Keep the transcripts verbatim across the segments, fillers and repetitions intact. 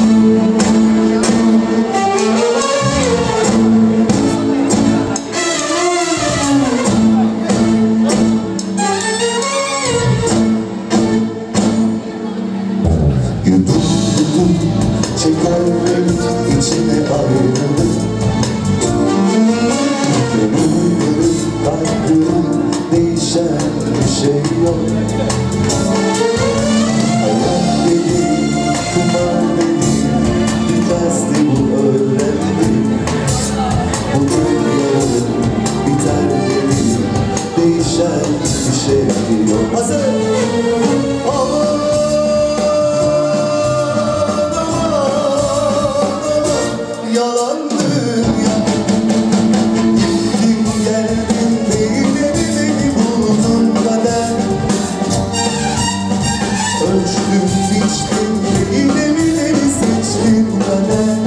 Çeker beni içine ayrılık. Gönüllerim, kalbim değişen bir şey yok. Hayat dedi, kumar dedi, bitmezdi bu öğrendim. Bugün yarın biter dedi, değişen bir şey yok. Hazır! Yalan dünya. Gittin geldin beni beni buldun kader. Ölçtün biçtin beni beni seçtin kader.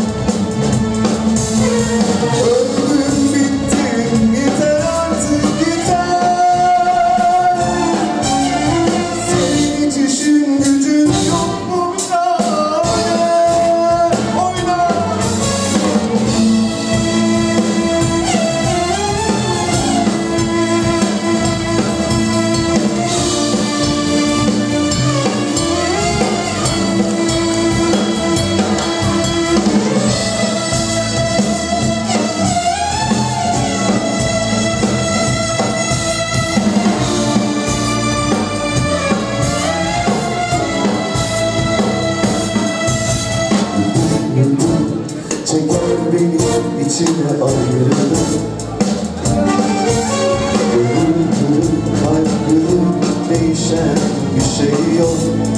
Öldün bittin yeter artık yeter. Senin hiç işin gücün yok mu bir tane? Oyna. Çeker beni içine ayrılık. Gönüllerim, kalbim değişen bir şey yok.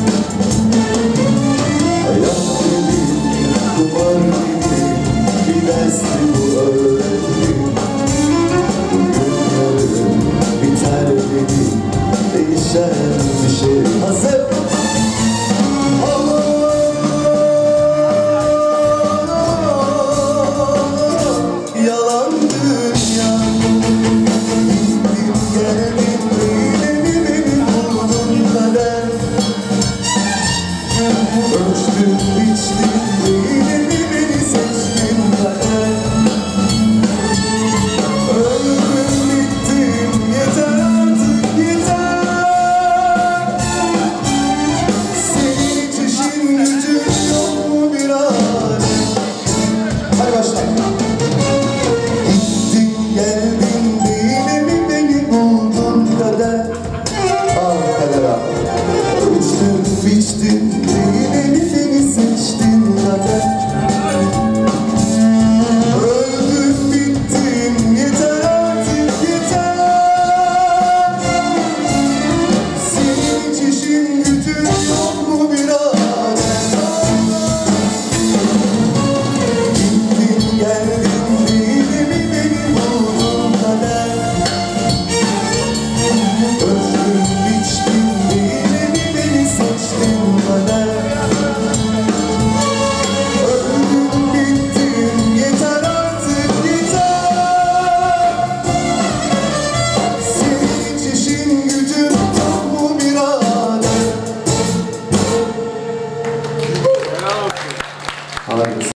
Hayat gibi, kumar gibi bir dersti bu öğrendim. Bugün yarın biter dedi, değişen bir şey. Hazır! Yalan dünya. Gittin geldin beni beni buldun kader. Ölçtün biçtin